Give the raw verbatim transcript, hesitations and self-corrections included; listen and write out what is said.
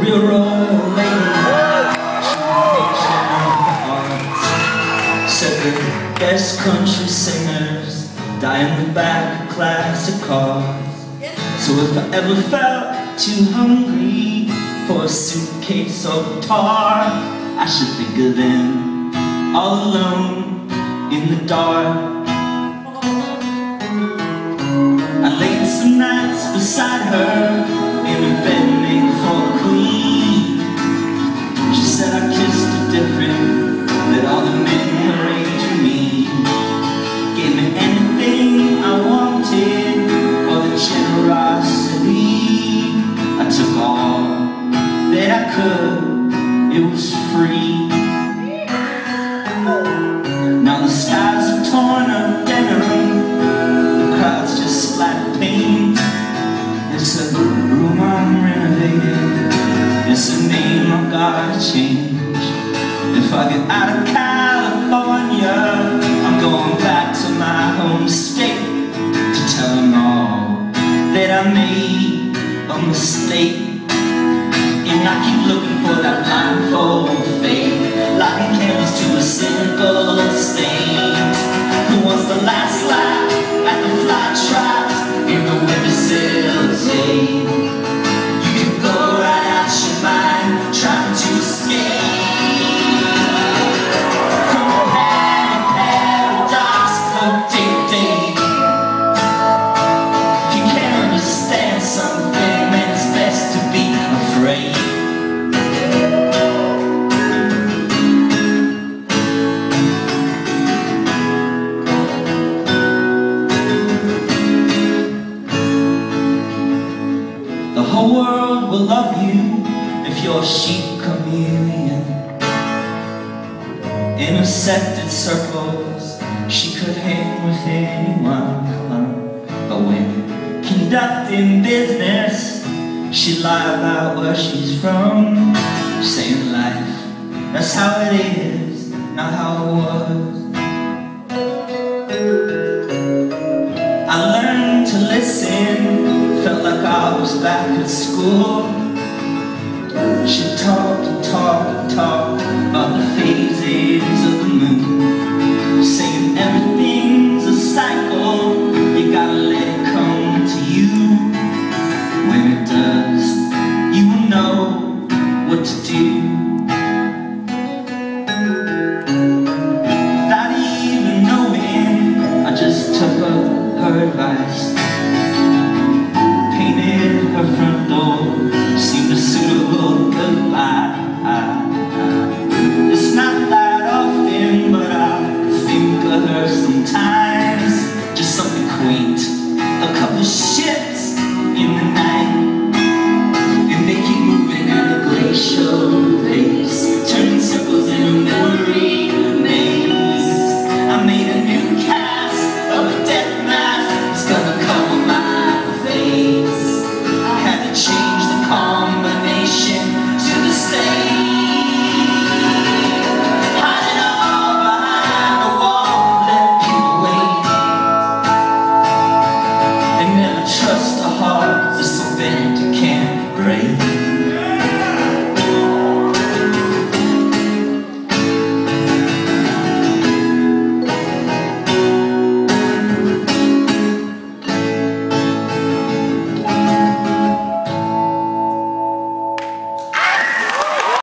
real old lady. She was patient of the arts. Said the best country singers die in the back of classic cars. So if I ever felt too hungry for a suitcase of tar, I should think of them all alone in the dark. I laid some nights beside her in a bed made for a queen. She said I kissed her different than all the men her age and me. Gave me anything I wanted, all the generosity. I took all that I could, it was free. Now the skies are torn up denim, the crowd's just flat paint. It's a room I'm renovating, it's a name I've gotta change. If I get out of California, I'm going back to my home state to tell them all that I made a mistake. And I keep looking for that blindfold fate, lighting candles to a simple saint who wants the last laugh at the fly trap in the windowsill tape. You can go right out your mind trying to escape from a panic paradox of day to day. If you can't understand something, then it's best to be afraid. The whole world will love you if you're a chic chameleon. Intersected circles, she could hang with anyone. But when conducting business, she lie about where she's from, saying life, that's how it is, not how it was. I learned to listen, felt like I was back at school. She talked and talked and talked about the phases